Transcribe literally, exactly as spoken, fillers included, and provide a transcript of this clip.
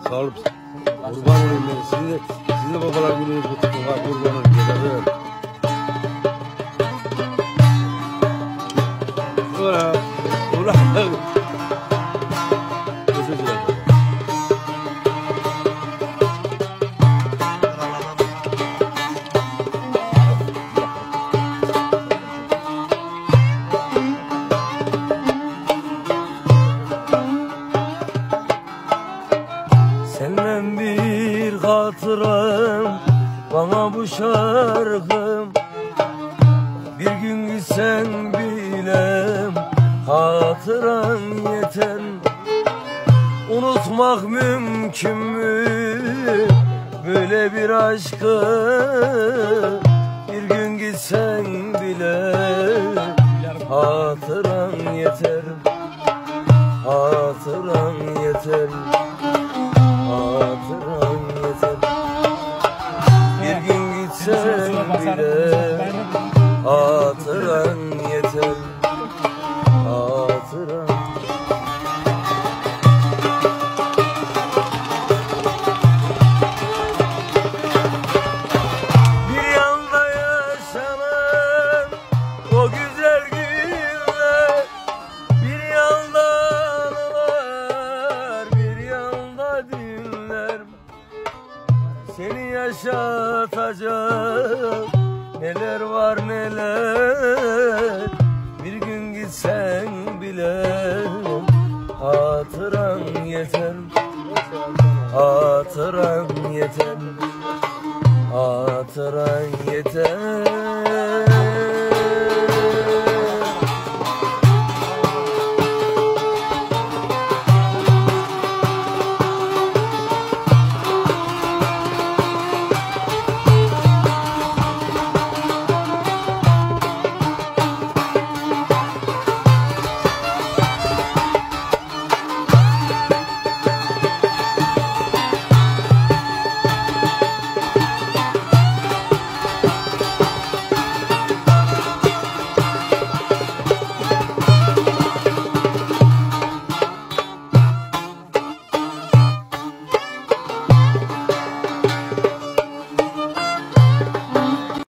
kalıp kurban olayım ben. Siz de, siz de babalar gününüz kutlu. Kurban olayım. Ulan, ulan. Özür dilerim. Senden bir hatıram, bana bu şarkım. Bir gün gitsen bilem, hatıran yeter. Unutmak mümkün mü böyle bir aşkı? Bir gün gitsen bile hatıran yeter. Hatıran yeter. Hatıran yeter. Bir gün gitsen bile hatıran yeter. Hatıran. Bir yanda yaşanan o güzel günler, bir yanda anılar, bir yanda dinler. Seni yaşatacak neler var neler. Bir gün gitsen bile hatıran yeter. Hatıran yeter. Hatıran yeter.